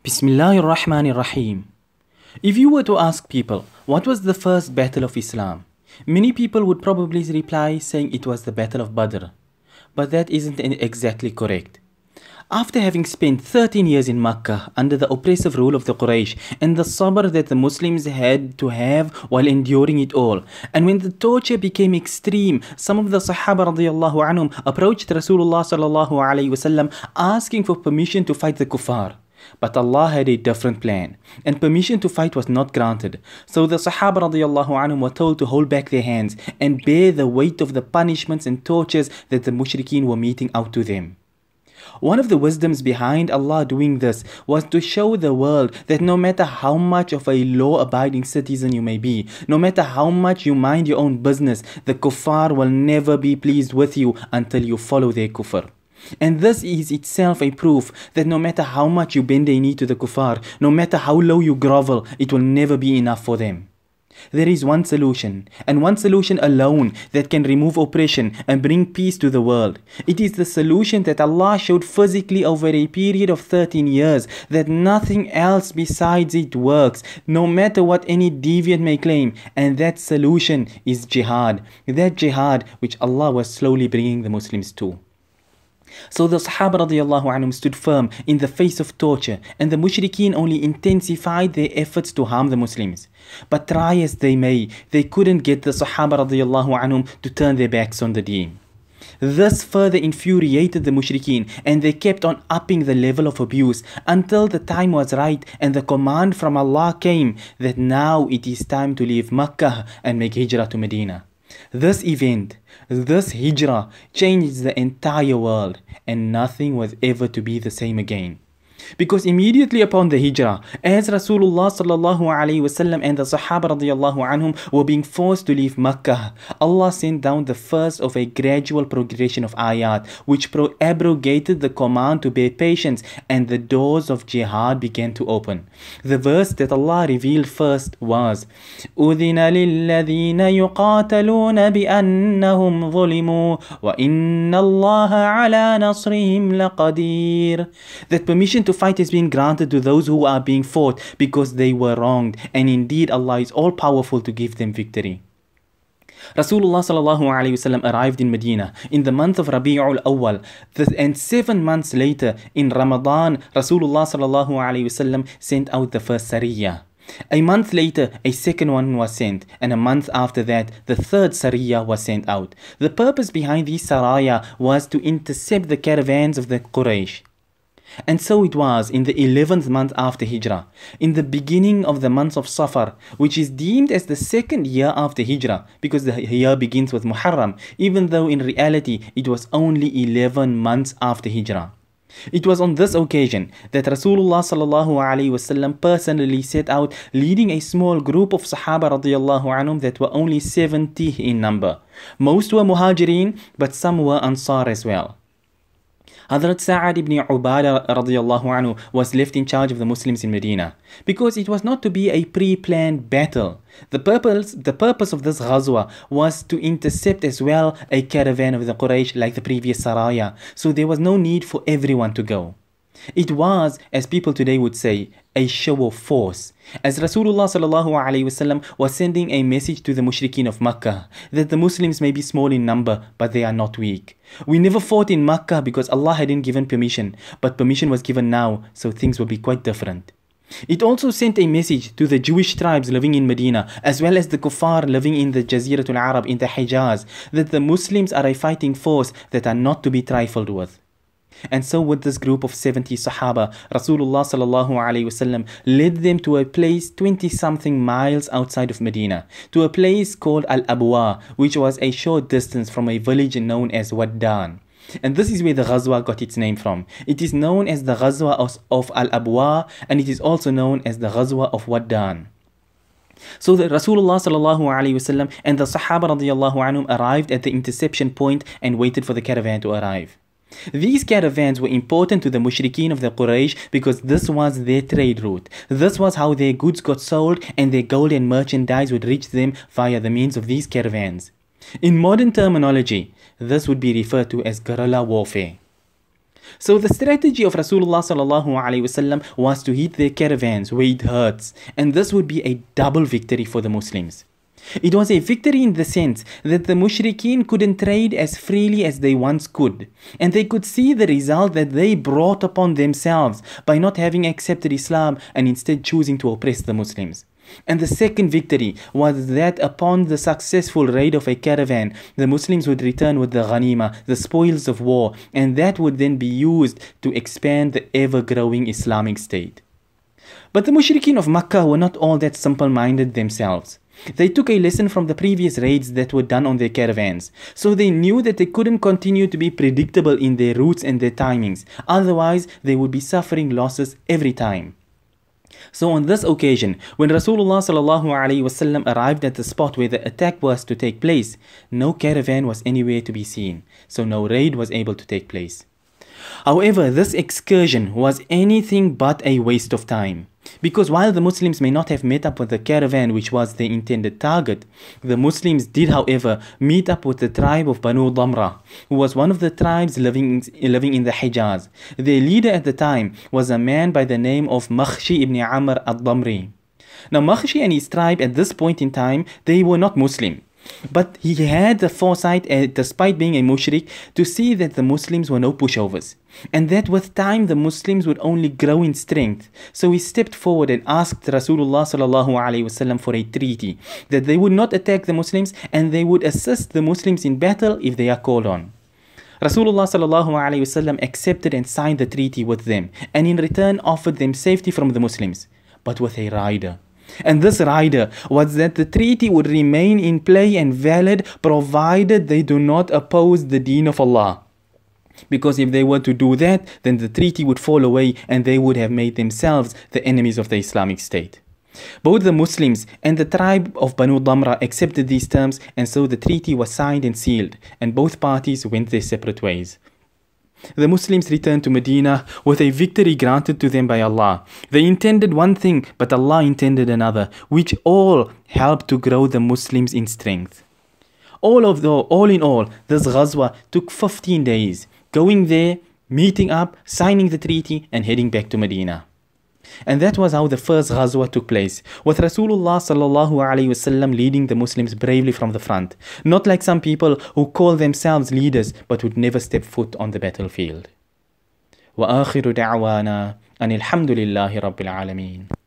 Bismillahir Rahmanir Rahim. If you were to ask people what was the first battle of Islam, many people would probably reply saying it was the Battle of Badr. But that isn't exactly correct. After having spent 13 years in Makkah under the oppressive rule of the Quraysh and the sabr that the Muslims had to have while enduring it all, and when the torture became extreme, some of the Sahaba radiallahu anhum approached Rasulullah sallallahu alayhi wasallam asking for permission to fight the kuffar. But Allah had a different plan, and permission to fight was not granted. So the Sahaba radiallahu anhum were told to hold back their hands and bear the weight of the punishments and tortures that the mushrikeen were meting out to them. One of the wisdoms behind Allah doing this was to show the world that no matter how much of a law-abiding citizen you may be, no matter how much you mind your own business, the kuffar will never be pleased with you until you follow their kufr. And this is itself a proof that no matter how much you bend a knee to the kuffar, no matter how low you grovel, it will never be enough for them. There is one solution, and one solution alone, that can remove oppression and bring peace to the world. It is the solution that Allah showed physically over a period of 13 years, that nothing else besides it works, no matter what any deviant may claim, and that solution is jihad. That jihad which Allah was slowly bringing the Muslims to. So the Sahaba radiallahu anhum stood firm in the face of torture, and the mushrikeen only intensified their efforts to harm the Muslims. But try as they may, they couldn't get the Sahaba radiallahu anhum to turn their backs on the deen. This further infuriated the mushrikeen, and they kept on upping the level of abuse until the time was right and the command from Allah came that now it is time to leave Makkah and make hijrah to Medina. This event, this hijrah, changed the entire world, and nothing was ever to be the same again. Because immediately upon the hijrah, as Rasulullah sallallahu alaihi wasallam and the Sahaba radiallahu anhum were being forced to leave Makkah, Allah sent down the first of a gradual progression of ayat, which abrogated the command to bear patience, and the doors of jihad began to open. The verse that Allah revealed first was, أُذِنَ لِلَّذِينَ يُقَاتَلُونَ بِأَنَّهُمْ ظُلِمُوا وَإِنَّ اللَّهَ عَلَى نَصْرِهِمْ لَقَدِيرٌ. That permission to fight is being granted to those who are being fought because they were wronged, and indeed Allah is all powerful to give them victory. Rasulullah sallallahu alaihi wasallam arrived in Medina in the month of Rabi'ul Awwal, and 7 months later in Ramadan, Rasulullah sallallahu alaihi wasallam sent out the first Sariyah. A month later, a second one was sent, and a month after that, the third Sariyah was sent out. The purpose behind these Saraya was to intercept the caravans of the Quraysh. And so it was in the 11th month after Hijrah, in the beginning of the month of Safar, which is deemed as the second year after Hijrah, because the year begins with Muharram, even though in reality it was only 11 months after Hijrah. It was on this occasion that Rasulullah sallallahu alaihi wasallam personally set out, leading a small group of Sahaba radiallahu anhum that were only 70 in number. Most were Muhajirin, but some were Ansar as well. Hazrat Sa'ad ibn Ubadah radiallahu anhu was left in charge of the Muslims in Medina, because it was not to be a pre-planned battle. The purpose of this ghazwa was to intercept as well a caravan of the Quraysh like the previous Saraya, so there was no need for everyone to go. It was, as people today would say, a show of force, as Rasulullah sallallahu alaihi wasallam was sending a message to the mushrikeen of Makkah that the Muslims may be small in number, but they are not weak. We never fought in Makkah because Allah hadn't given permission, but permission was given now, so things will be quite different. It also sent a message to the Jewish tribes living in Medina, as well as the kuffar living in the Jaziratul Arab in the Hijaz, that the Muslims are a fighting force that are not to be trifled with. And so with this group of 70 Sahaba, Rasulullah sallallahu alaihi wasallam led them to a place 20-something miles outside of Medina, to a place called Al-Abwa, which was a short distance from a village known as Waddan. And this is where the Ghazwa got its name from. It is known as the Ghazwa of Al-Abwa, and it is also known as the Ghazwa of Waddan. So the Rasulullah sallallahu alaihi wasallam and the Sahaba radiallahu anhum arrived at the interception point and waited for the caravan to arrive. These caravans were important to the mushrikeen of the Quraysh because this was their trade route. This was how their goods got sold, and their gold and merchandise would reach them via the means of these caravans. In modern terminology, this would be referred to as guerrilla warfare. So the strategy of Rasulullah sallallahu alaihi wasallam was to hit their caravans where it hurts, and this would be a double victory for the Muslims. It was a victory in the sense that the mushrikeen couldn't trade as freely as they once could, and they could see the result that they brought upon themselves by not having accepted Islam and instead choosing to oppress the Muslims. And the second victory was that upon the successful raid of a caravan, the Muslims would return with the ghanima, the spoils of war, and that would then be used to expand the ever-growing Islamic state. But the mushrikeen of Makkah were not all that simple-minded themselves. They took a lesson from the previous raids that were done on their caravans, so they knew that they couldn't continue to be predictable in their routes and their timings, otherwise they would be suffering losses every time. So on this occasion, when Rasulullah sallallahu alaihi wasallam arrived at the spot where the attack was to take place, no caravan was anywhere to be seen, so no raid was able to take place. However, this excursion was anything but a waste of time, because while the Muslims may not have met up with the caravan which was their intended target, the Muslims did however meet up with the tribe of Banu Damra, who was one of the tribes living in the Hijaz. Their leader at the time was a man by the name of Makhshi ibn Amr al-Damri. Now Makhshi and his tribe at this point in time, they were not Muslim. But he had the foresight, despite being a mushrik, to see that the Muslims were no pushovers, and that with time the Muslims would only grow in strength. So he stepped forward and asked Rasulullah sallallahu alaihi wasallam for a treaty, that they would not attack the Muslims and they would assist the Muslims in battle if they are called on. Rasulullah sallallahu alaihi wasallam accepted and signed the treaty with them, and in return offered them safety from the Muslims, but with a rider. And this rider was that the treaty would remain in play and valid provided they do not oppose the deen of Allah. Because if they were to do that, then the treaty would fall away and they would have made themselves the enemies of the Islamic State. Both the Muslims and the tribe of Banu Damra accepted these terms, and so the treaty was signed and sealed, and both parties went their separate ways. The Muslims returned to Medina with a victory granted to them by Allah. They intended one thing, but Allah intended another, which all helped to grow the Muslims in strength. All in all, this Ghazwa took 15 days, going there, meeting up, signing the treaty, and heading back to Medina. And that was how the first Ghazwa took place, with Rasulullah sallallahu alaihi wasallam leading the Muslims bravely from the front, not like some people who call themselves leaders but would never step foot on the battlefield. وآخر دعوانا أن الحمد لله رب العالمين.